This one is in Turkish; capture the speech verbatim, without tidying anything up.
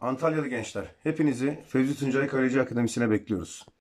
Antalyalı gençler, hepinizi Fevzi Tuncay Kaleci Akademisi'ne bekliyoruz.